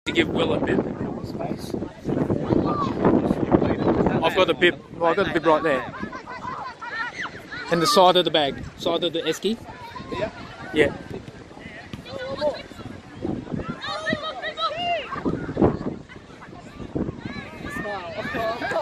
To give Will a bib. Space. I've got the bib. Well, I've got the bib right there. And the side of the bag. Side of the esky. Yeah. Yeah. Smile.